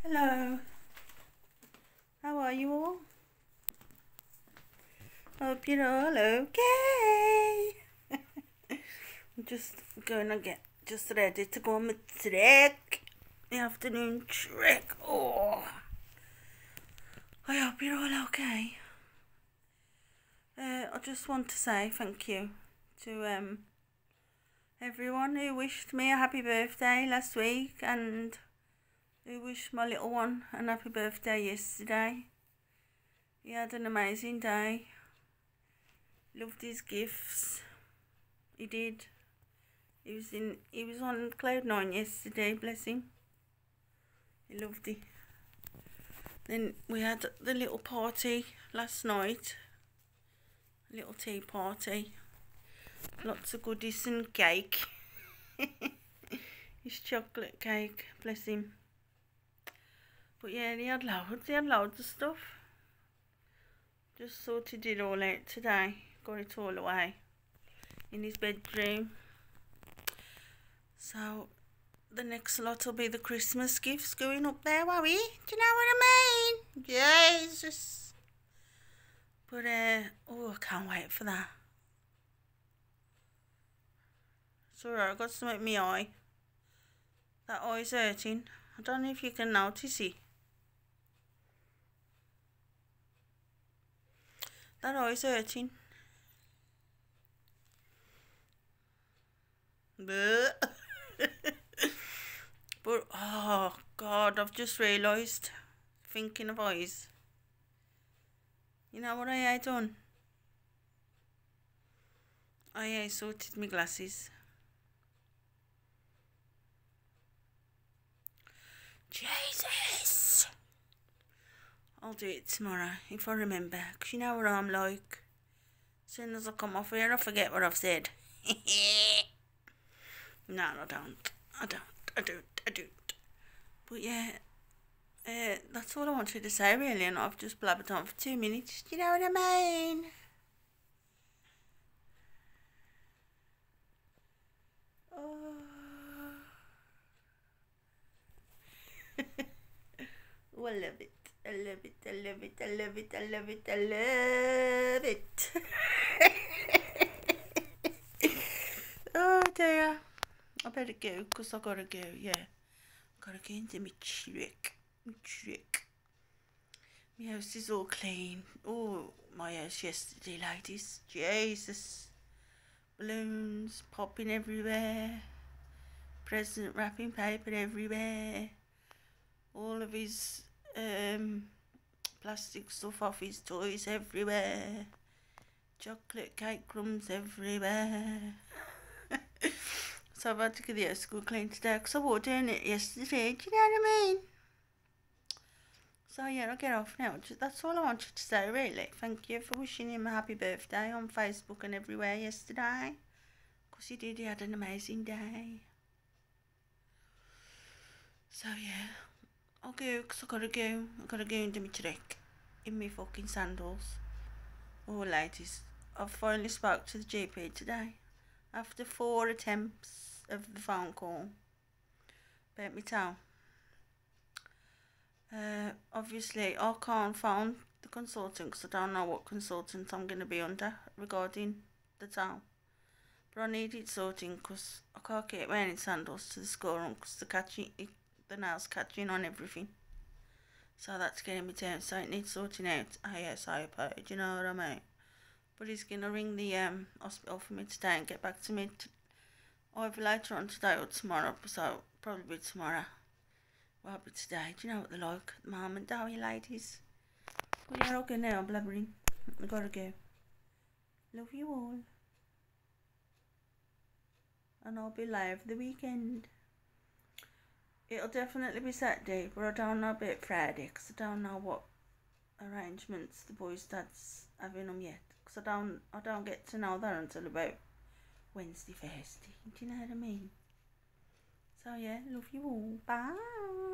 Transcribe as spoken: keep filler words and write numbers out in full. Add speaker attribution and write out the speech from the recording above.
Speaker 1: Hello. How are you all? Hope you're all okay. I'm just going to get just ready to go on my trek. The afternoon trek. Oh, I hope you're all okay. Uh, I just want to say thank you to um everyone who wished me a happy birthday last week and who wished my little one a happy birthday yesterday. He had an amazing day. Loved his gifts. He did. He was in. He was on cloud nine yesterday. Bless him. He loved it. Then we had the little party last night. A little tea party. Lots of goodies and cake. His chocolate cake. Bless him. But yeah, he had loads. He had loads of stuff. Just sorted it all out today. Got it all away in his bedroom. So the next lot will be the Christmas gifts going up there, won't we? Do you know what I mean? Jesus. But uh oh, I can't wait for that. It's alright, I've got something in my eye. That eye's hurting. I don't know if you can notice it. That eye's hurting. But oh God, I've just realised, thinking of eyes. You know what I done? I sorted my glasses. Jesus! I'll do it tomorrow if I remember, because you know what I'm like. As soon as I come off here, I forget what I've said. No, I don't. I don't. I don't. I don't. But yeah, uh, that's all I wanted to say really, and I've just blabbered on for two minutes. Do you know what I mean? Oh. Oh, I love it. I love it. I love it. I love it. I love it. I love it. Oh dear. I better go because I gotta go. Yeah. Gotta go into my trick. My trick. My house is all clean. Oh, my house yesterday, ladies. Jesus. Balloons popping everywhere. Present wrapping paper everywhere. All of his um, plastic stuff off his toys everywhere. Chocolate cake crumbs everywhere. So I've had to get the house school clean today because I was doing it yesterday. Do you know what I mean? So yeah, I'll get off now. That's all I wanted to say really. Thank you for wishing him a happy birthday on Facebook and everywhere yesterday. Because he did, he had an amazing day. So yeah, I'll go because I gotta go. I gotta go and do my trick in my fucking sandals. Oh ladies, I've finally spoke to the G P today. After four attempts of the phone call about my toe. Uh, obviously, I can't phone the consultant because I don't know what consultant I'm going to be under regarding the toe. But I need it sorting because I can't keep wearing sandals to the schoolroom because the, catching, the nails catching on everything. So that's getting me down. So it needs sorting out ASAP. Do you know what I mean? But he's going to ring the um, hospital for me today and get back to me to, either later on today or tomorrow. So probably tomorrow. Well, but today, do you know what they're like at the moment, don't you, ladies? Well, yeah, I'll go now, I'm blabbering. I gotta go. Love you all. And I'll be live the weekend. It'll definitely be Saturday, but I don't know about Friday, because I don't know what arrangements the boys' dad's having them yet. Because I don't, I don't get to know that until about Wednesday, Thursday. Do you know what I mean? So yeah, love you all. Bye.